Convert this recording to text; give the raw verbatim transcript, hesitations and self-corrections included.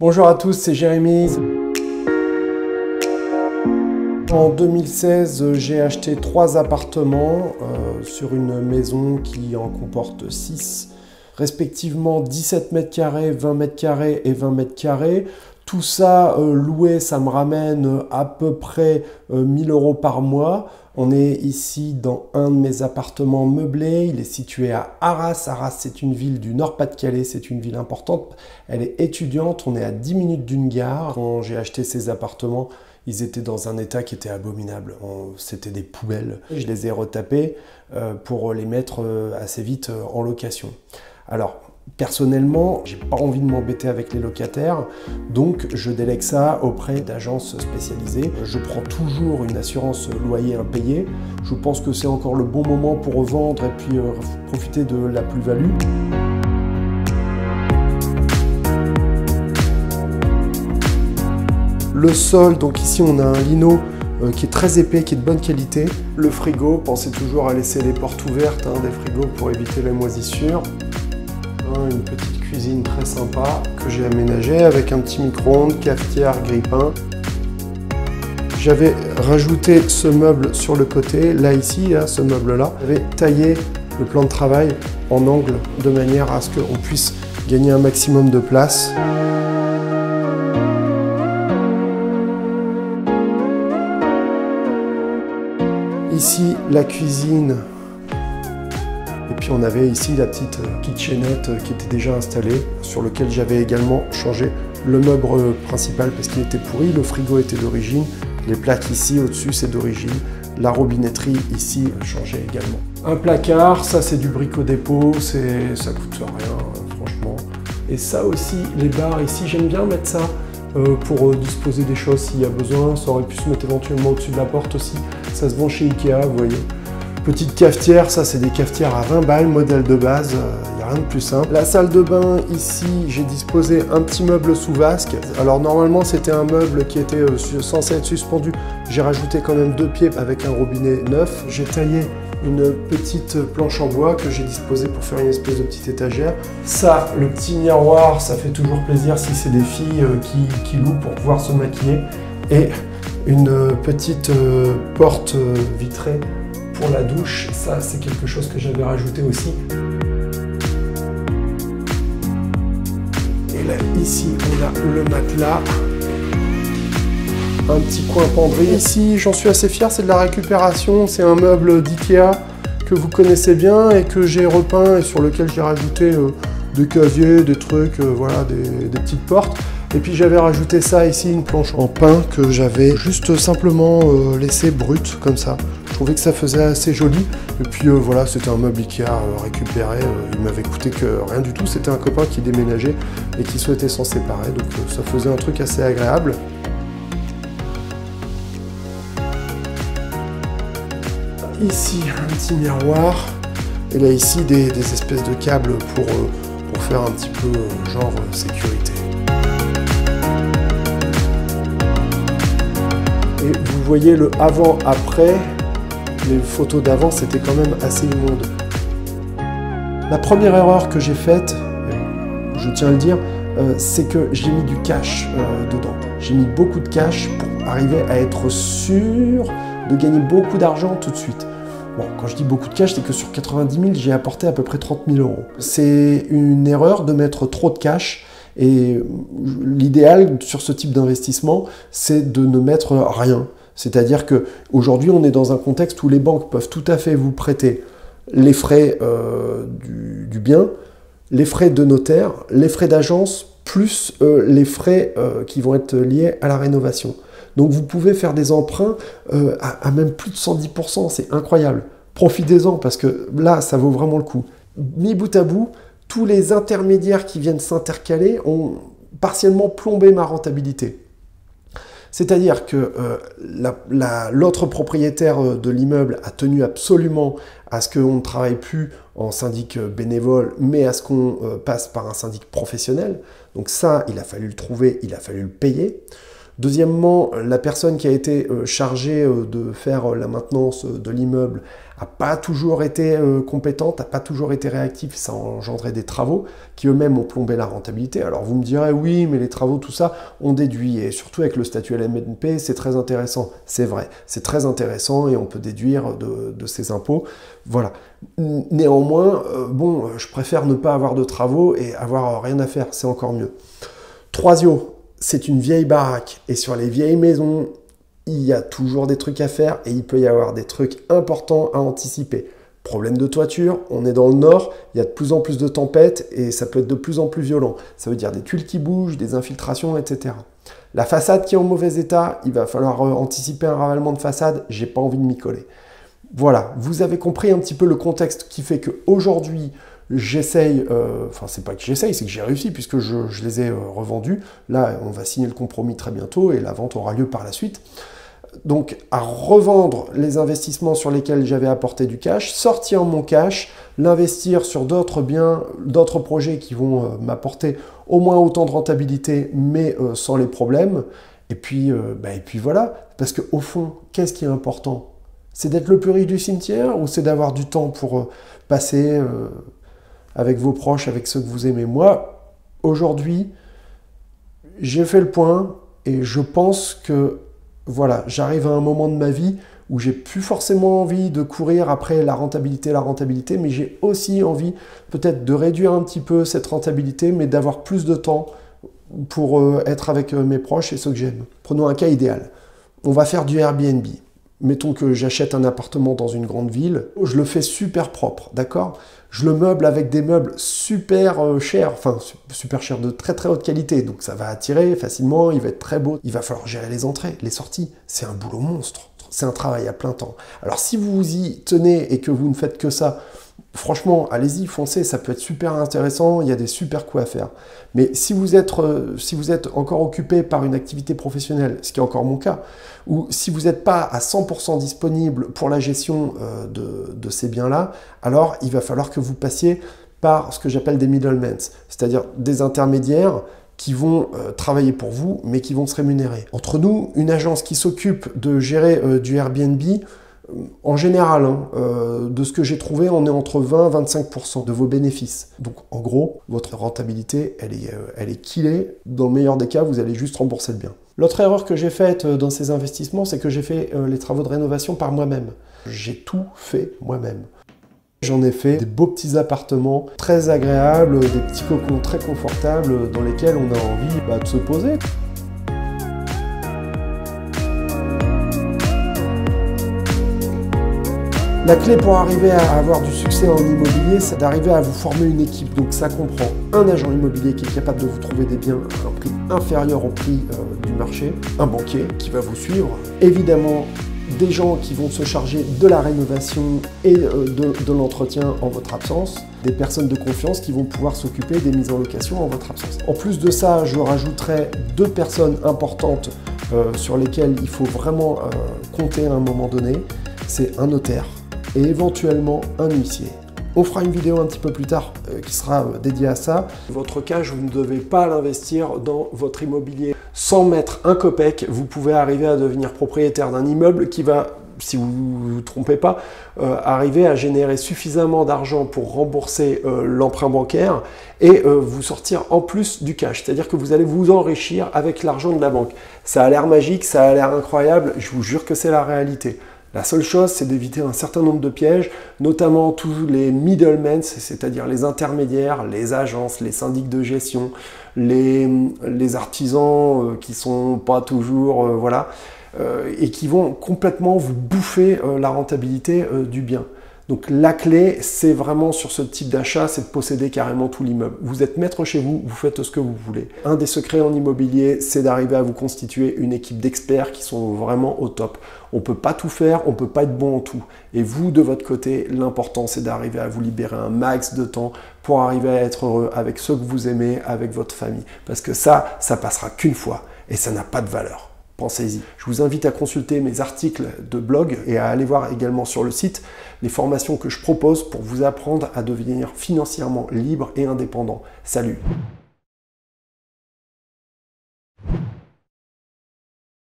Bonjour à tous, c'est Jérémy. En deux mille seize, j'ai acheté trois appartements euh, sur une maison qui en comporte six, respectivement dix-sept mètres carrés, vingt mètres carrés et vingt mètres carrés. Tout ça euh, loué, ça me ramène à peu près euh, mille euros par mois. On est ici dans un de mes appartements meublés. Il est situé à Arras. Arras, c'est une ville du Nord-Pas-de-Calais. C'est une ville importante. Elle est étudiante. On est à dix minutes d'une gare. Quand j'ai acheté ces appartements, ils étaient dans un état qui était abominable. C'était des poubelles. Je les ai retapés euh, pour les mettre euh, assez vite euh, en location. Alors, personnellement, j'ai pas envie de m'embêter avec les locataires, donc je délègue ça auprès d'agences spécialisées. Je prends toujours une assurance loyer impayé. Je pense que c'est encore le bon moment pour revendre et puis euh, profiter de la plus-value. Le sol, donc ici on a un lino euh, qui est très épais, qui est de bonne qualité. Le frigo, pensez toujours à laisser les portes ouvertes hein, des frigos pour éviter la moisissure. Une petite cuisine très sympa que j'ai aménagée avec un petit micro-ondes, cafetière, grille-pain. J'avais rajouté ce meuble sur le côté, là ici, là, ce meuble-là. J'avais taillé le plan de travail en angle de manière à ce qu'on puisse gagner un maximum de place. Ici, la cuisine. Et puis on avait ici la petite kitchenette qui était déjà installée, sur lequel j'avais également changé le meuble principal parce qu'il était pourri, le frigo était d'origine, les plaques ici au-dessus c'est d'origine, la robinetterie ici a changé également. Un placard, ça c'est du brico-dépôt, ça coûte rien franchement. Et ça aussi, les barres ici, j'aime bien mettre ça euh, pour euh, disposer des choses s'il y a besoin, ça aurait pu se mettre éventuellement au-dessus de la porte aussi, ça se vend chez Ikea, vous voyez. Petite cafetière, ça c'est des cafetières à vingt balles, modèle de base, il euh, n'y a rien de plus simple. La salle de bain, ici, j'ai disposé un petit meuble sous vasque. Alors normalement c'était un meuble qui était euh, censé être suspendu. J'ai rajouté quand même deux pieds avec un robinet neuf. J'ai taillé une petite planche en bois que j'ai disposée pour faire une espèce de petite étagère. Ça, le petit miroir, ça fait toujours plaisir si c'est des filles euh, qui, qui louent pour pouvoir se maquiller. Et une euh, petite euh, porte euh, vitrée pour la douche, ça c'est quelque chose que j'avais rajouté aussi. Et là, ici, on a le matelas. Un petit coin penderie. Ici, j'en suis assez fier, c'est de la récupération. C'est un meuble d'Ikea que vous connaissez bien et que j'ai repeint et sur lequel j'ai rajouté euh, des casiers, des trucs, euh, voilà, des, des petites portes. Et puis j'avais rajouté ça ici, une planche en pin que j'avais juste simplement euh, laissé brute comme ça. Je trouvais que ça faisait assez joli. Et puis euh, voilà, c'était un meuble Ikea euh, récupéré. Euh, il m'avait coûté que rien du tout. C'était un copain qui déménageait et qui souhaitait s'en séparer. Donc euh, ça faisait un truc assez agréable. Ici, un petit miroir. Et là ici, des, des espèces de câbles pour, euh, pour faire un petit peu euh, genre euh, sécurité. Et vous voyez le avant-après, les photos d'avant c'était quand même assez immonde. La première erreur que j'ai faite, je tiens à le dire, euh, c'est que j'ai mis du cash euh, dedans. J'ai mis beaucoup de cash pour arriver à être sûr de gagner beaucoup d'argent tout de suite. Bon, quand je dis beaucoup de cash, c'est que sur quatre-vingt-dix mille, j'ai apporté à peu près trente mille euros. C'est une erreur de mettre trop de cash. Et l'idéal sur ce type d'investissement, c'est de ne mettre rien. C'est-à-dire qu'aujourd'hui, on est dans un contexte où les banques peuvent tout à fait vous prêter les frais euh, du, du bien, les frais de notaire, les frais d'agence, plus euh, les frais euh, qui vont être liés à la rénovation. Donc vous pouvez faire des emprunts euh, à, à même plus de cent dix pour cent, c'est incroyable. Profitez-en parce que là, ça vaut vraiment le coup. Mis bout à bout, tous les intermédiaires qui viennent s'intercaler ont partiellement plombé ma rentabilité. C'est-à-dire que euh, l'autre propriétaire de l'immeuble a tenu absolument à ce qu'on ne travaille plus en syndic bénévole, mais à ce qu'on euh, passe par un syndic professionnel. Donc ça, il a fallu le trouver, il a fallu le payer. Deuxièmement, la personne qui a été chargée de faire la maintenance de l'immeuble n'a pas toujours été compétente, n'a pas toujours été réactive, ça a engendré des travaux qui eux-mêmes ont plombé la rentabilité. Alors vous me direz, oui, mais les travaux, tout ça, on déduit, et surtout avec le statut L M N P, c'est très intéressant. C'est vrai, c'est très intéressant et on peut déduire de, de ces impôts. Voilà. Néanmoins, euh, bon, je préfère ne pas avoir de travaux et avoir rien à faire, c'est encore mieux. Troisio, c'est une vieille baraque, et sur les vieilles maisons, il y a toujours des trucs à faire, et il peut y avoir des trucs importants à anticiper. Problème de toiture, on est dans le nord, il y a de plus en plus de tempêtes, et ça peut être de plus en plus violent. Ça veut dire des tuiles qui bougent, des infiltrations, et cetera. La façade qui est en mauvais état, il va falloir anticiper un ravalement de façade, j'ai pas envie de m'y coller. Voilà, vous avez compris un petit peu le contexte qui fait qu'aujourd'hui, j'essaye, euh, enfin c'est pas que j'essaye, c'est que j'ai réussi puisque je, je les ai euh, revendus. Là, on va signer le compromis très bientôt et la vente aura lieu par la suite. Donc, à revendre les investissements sur lesquels j'avais apporté du cash, sortir mon cash, l'investir sur d'autres biens, d'autres projets qui vont euh, m'apporter au moins autant de rentabilité, mais euh, sans les problèmes. Et puis, euh, bah, et puis voilà, parce qu'au fond, qu'est-ce qui est important? C'est d'être le plus riche du cimetière ou c'est d'avoir du temps pour euh, passer euh, avec vos proches, avec ceux que vous aimez? Moi, aujourd'hui, j'ai fait le point et je pense que voilà, j'arrive à un moment de ma vie où j'ai plus forcément envie de courir après la rentabilité, la rentabilité, mais j'ai aussi envie peut-être de réduire un petit peu cette rentabilité, mais d'avoir plus de temps pour euh, être avec euh, mes proches et ceux que j'aime. Prenons un cas idéal. On va faire du Airbnb. Mettons que j'achète un appartement dans une grande ville, je le fais super propre, d'accord? Je le meuble avec des meubles super euh, chers, enfin super chers, de très très haute qualité, donc ça va attirer facilement, il va être très beau. Il va falloir gérer les entrées, les sorties, c'est un boulot monstre, c'est un travail à plein temps. Alors si vous y tenez et que vous ne faites que ça, franchement, allez-y, foncez, ça peut être super intéressant, il y a des super coups à faire. Mais si vous êtes, euh, si vous êtes encore occupé par une activité professionnelle, ce qui est encore mon cas, ou si vous n'êtes pas à cent pour cent disponible pour la gestion euh, de, de ces biens-là, alors il va falloir que vous passiez par ce que j'appelle des middlemen, c'est-à-dire des intermédiaires qui vont euh, travailler pour vous, mais qui vont se rémunérer. Entre nous, une agence qui s'occupe de gérer euh, du Airbnb, en général, hein, euh, de ce que j'ai trouvé, on est entre vingt et vingt-cinq pour cent de vos bénéfices. Donc en gros, votre rentabilité, elle est, euh, elle est killée. Dans le meilleur des cas, vous allez juste rembourser le bien. L'autre erreur que j'ai faite dans ces investissements, c'est que j'ai fait euh, les travaux de rénovation par moi-même. J'ai tout fait moi-même. J'en ai fait des beaux petits appartements très agréables, des petits cocons très confortables dans lesquels on a envie bah, de se poser. La clé pour arriver à avoir du succès en immobilier, c'est d'arriver à vous former une équipe. Donc ça comprend un agent immobilier qui est capable de vous trouver des biens à un prix inférieur au prix euh, du marché, un banquier qui va vous suivre, évidemment des gens qui vont se charger de la rénovation et euh, de, de l'entretien en votre absence, des personnes de confiance qui vont pouvoir s'occuper des mises en location en votre absence. En plus de ça, je rajouterai deux personnes importantes euh, sur lesquelles il faut vraiment euh, compter à un moment donné. C'est un notaire et éventuellement un huissier. On fera une vidéo un petit peu plus tard euh, qui sera euh, dédiée à ça. Votre cash, vous ne devez pas l'investir dans votre immobilier. Sans mettre un copec, vous pouvez arriver à devenir propriétaire d'un immeuble qui va, si vous ne vous trompez pas, euh, arriver à générer suffisamment d'argent pour rembourser euh, l'emprunt bancaire et euh, vous sortir en plus du cash. C'est-à-dire que vous allez vous enrichir avec l'argent de la banque. Ça a l'air magique, ça a l'air incroyable, je vous jure que c'est la réalité. La seule chose, c'est d'éviter un certain nombre de pièges, notamment tous les middlemen, c'est-à-dire les intermédiaires, les agences, les syndics de gestion, les, les artisans euh, qui sont pas toujours, euh, voilà, euh, et qui vont complètement vous bouffer euh, la rentabilité euh, du bien. Donc la clé, c'est vraiment sur ce type d'achat, c'est de posséder carrément tout l'immeuble. Vous êtes maître chez vous, vous faites ce que vous voulez. Un des secrets en immobilier, c'est d'arriver à vous constituer une équipe d'experts qui sont vraiment au top. On ne peut pas tout faire, on ne peut pas être bon en tout. Et vous, de votre côté, l'important, c'est d'arriver à vous libérer un max de temps pour arriver à être heureux avec ceux que vous aimez, avec votre famille. Parce que ça, ça passera qu'une fois et ça n'a pas de valeur. Pensez-y. Je vous invite à consulter mes articles de blog et à aller voir également sur le site les formations que je propose pour vous apprendre à devenir financièrement libre et indépendant. Salut!